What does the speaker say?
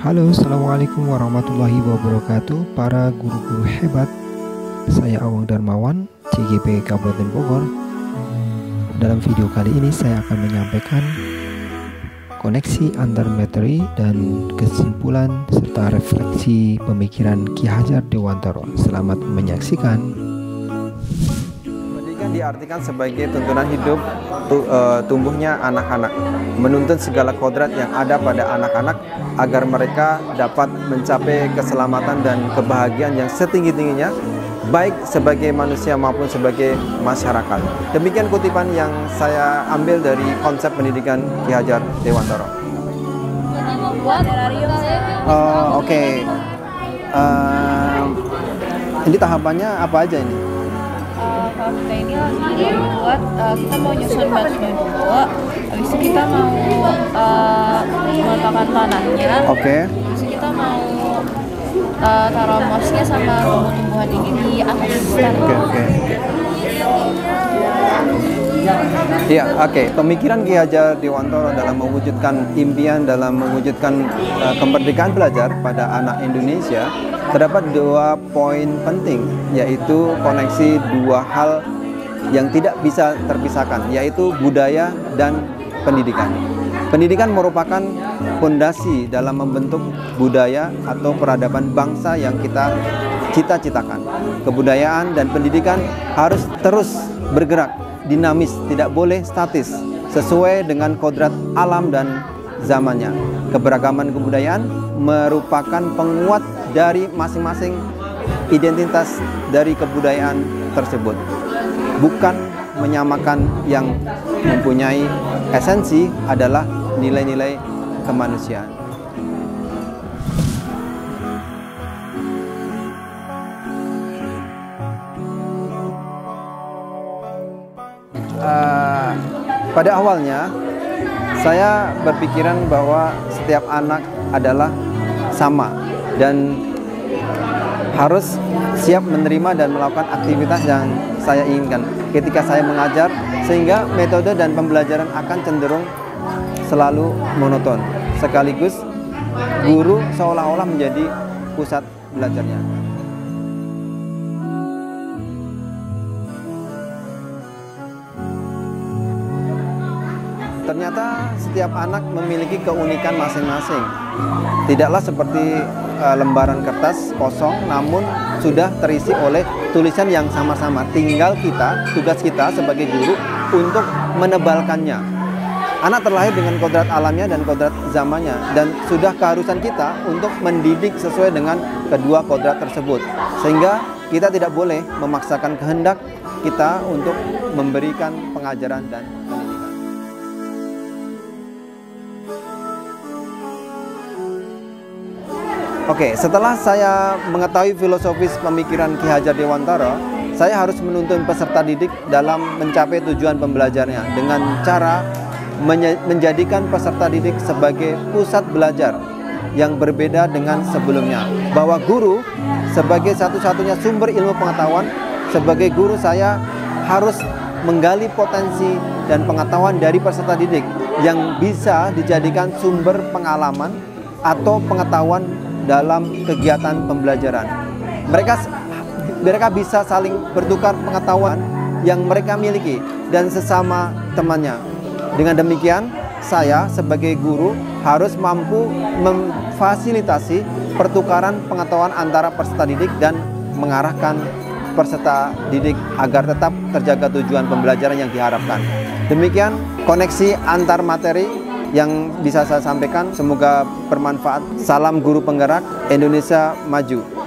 Halo, Assalamualaikum warahmatullahi wabarakatuh. Para guru-guru hebat, saya Awang Darmawan, CGP Kabupaten Bogor. Dalam video kali ini saya akan menyampaikan koneksi antar materi dan kesimpulan serta refleksi pemikiran Ki Hajar Dewantara. Selamat menyaksikan. Pendidikan diartikan sebagai tuntunan hidup tumbuhnya anak-anak, menuntun segala kodrat yang ada pada anak-anak agar mereka dapat mencapai keselamatan dan kebahagiaan yang setinggi-tingginya, baik sebagai manusia maupun sebagai masyarakat. Demikian kutipan yang saya ambil dari konsep pendidikan Ki Hajar Dewantara. Oke. Ini tahapannya apa aja ini? Kalau kita ini lagi buat kita mau nyusun batchnya dulu, habis itu kita mau meletakkan tanahnya. Oke. Habis itu kita mau taruh mosnya sama tumbuh-tumbuhan ini di atas tanah. Oke. Iya, oke. Pemikiran Ki Hajar Dewantara dalam mewujudkan impian, dalam mewujudkan kemerdekaan belajar pada anak Indonesia, terdapat dua poin penting, yaitu koneksi dua hal yang tidak bisa terpisahkan, yaitu budaya dan pendidikan. Pendidikan merupakan fondasi dalam membentuk budaya atau peradaban bangsa yang kita cita-citakan. Kebudayaan dan pendidikan harus terus bergerak, dinamis, tidak boleh statis, sesuai dengan kodrat alam dan zamannya. Keberagaman kebudayaan merupakan penguat dari masing-masing identitas dari kebudayaan tersebut, bukan menyamakan. Yang mempunyai esensi adalah nilai-nilai kemanusiaan. Pada awalnya saya berpikiran bahwa setiap anak adalah sama dan harus siap menerima dan melakukan aktivitas yang saya inginkan ketika saya mengajar, sehingga metode dan pembelajaran akan cenderung selalu monoton, sekaligus guru seolah-olah menjadi pusat belajarnya. Ternyata setiap anak memiliki keunikan masing-masing. Tidaklah seperti lembaran kertas kosong, namun sudah terisi oleh tulisan yang sama-sama. Tinggal tugas kita sebagai guru untuk menebalkannya. Anak terlahir dengan kodrat alamnya dan kodrat zamannya, dan sudah keharusan kita untuk mendidik sesuai dengan kedua kodrat tersebut. Sehingga kita tidak boleh memaksakan kehendak kita untuk memberikan pengajaran dan pendidikan. Oke, setelah saya mengetahui filosofis pemikiran Ki Hajar Dewantara, saya harus menuntun peserta didik dalam mencapai tujuan pembelajarnya dengan cara menjadikan peserta didik sebagai pusat belajar yang berbeda dengan sebelumnya. Bahwa guru sebagai satu-satunya sumber ilmu pengetahuan, sebagai guru saya harus menggali potensi dan pengetahuan dari peserta didik yang bisa dijadikan sumber pengalaman atau pengetahuan dalam kegiatan pembelajaran. Mereka bisa saling bertukar pengetahuan yang mereka miliki dan sesama temannya. Dengan demikian, saya sebagai guru harus mampu memfasilitasi pertukaran pengetahuan antara peserta didik dan mengarahkan peserta didik agar tetap terjaga tujuan pembelajaran yang diharapkan. Demikian koneksi antar materi yang bisa saya sampaikan. Semoga bermanfaat. Salam guru penggerak, Indonesia maju.